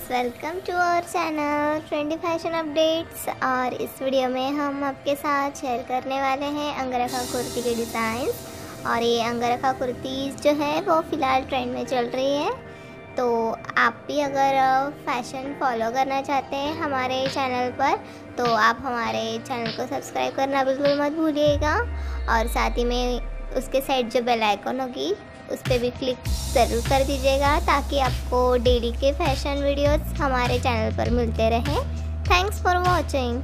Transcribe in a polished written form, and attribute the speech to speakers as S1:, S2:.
S1: Welcome to our channel trendy fashion updates. और इस video में हम आपके साथ शेयर करने वाले हैं अंगरखा कुर्ती के डिज़ाइंस। और ये अंगरखा कुर्तीज़ जो है वो फ़िलहाल ट्रेंड में चल रही है। तो आप भी अगर फैशन फॉलो करना चाहते हैं हमारे चैनल पर तो आप हमारे चैनल को सब्सक्राइब करना बिल्कुल मत भूलिएगा। और साथ ही में उसके साइड जो बेल आइकन होगी उस पर भी क्लिक ज़रूर कर दीजिएगा ताकि आपको डेली के फैशन वीडियोस हमारे चैनल पर मिलते रहें। Thanks for watching.